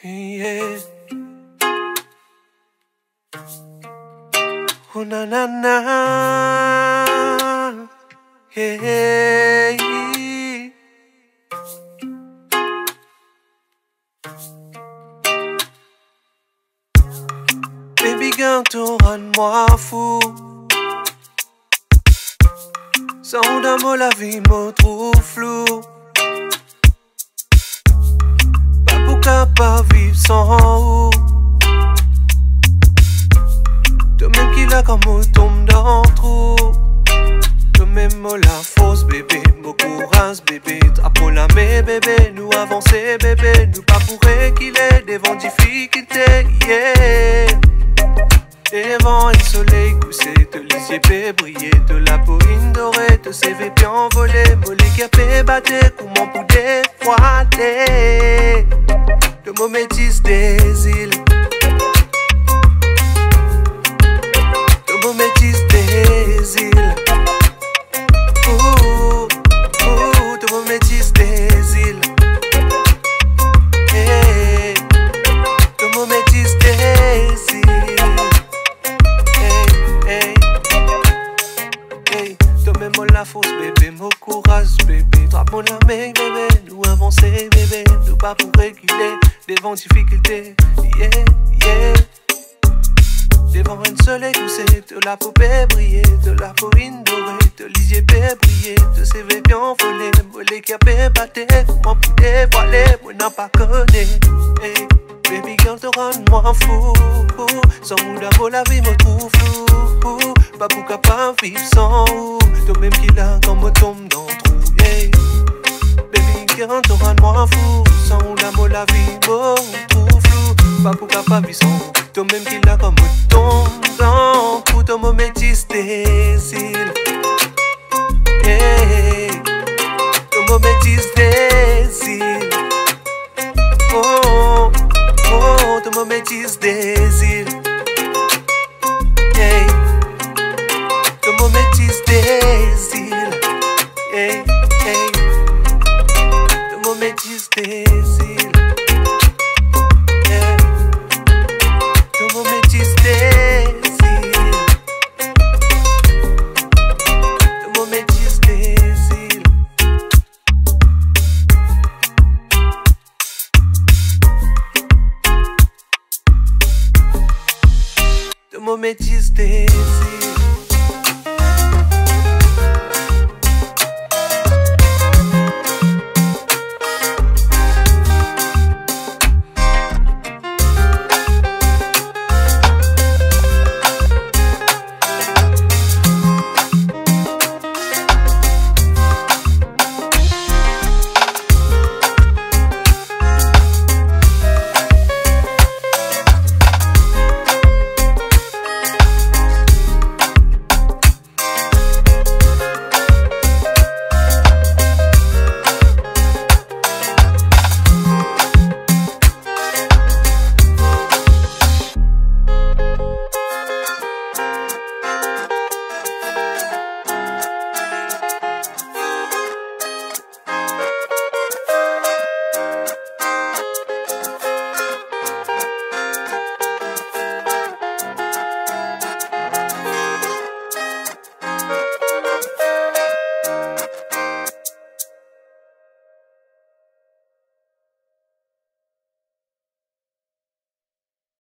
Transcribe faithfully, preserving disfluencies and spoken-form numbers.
Yeah. Oh na na na. Yeah. Baby girl, tu rends-moi fou. Sans d'amour, la vie me trouve floue. Pas pour capable vivre sans. Toi-même qui l'a comme on tombe dans le trou. Toi-même la fausse bébé, mon courage bébé. Drapeau la main bébé, nous avancer bébé. Nous pas pour qu'il est devant difficulté, yeah. Devant le soleil couché, te lisier peut briller, de la peau dorée, te C V P envolé, mollet qui a fait battre, comment pour défroider. De mon métis des îles, de mon métis des îles, ouh, ouh, de mon métis des îles, hey, de mon métis des îles. Toi-même la force bébé, mon courage bébé. Drapeau la main bébé, nous avancer bébé. Nous pas pour réguler devant difficulté, yeah, yeah. Devant un soleil couché, de la poupée briller, de la peau dorée, de lisier peut briller, de C V bien envolé, mollet qui a fait battre, comment pour dévoiler, moi n'a pas connu, hey. Baby girl, te rends-moi fou. Sans mon d'amour, la vie me trouve flou. Pas pour capable vivre sans. Toi-même qui l'a quand me tombe dans le trou, yeah. Baby girl, te rends-moi fou. Sans mon d'amour, la vie me trouve flou. Pas pour capable vivre sans. Toi-même qui l'a quand me tombe dans le trou. Toi me métis des îles, yeah. Toi me métis des îles, oh. Oh, de mon métis des îles, yeah. De mon métis des îles, yeah, yeah. De mon métis des îles, yeah. De mon métis des îles, de mon métis des îles. De mon métis des îles.